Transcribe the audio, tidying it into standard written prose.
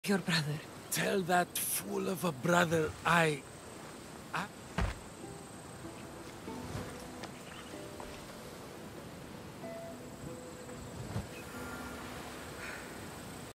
Your brother. Tell that fool of a brother I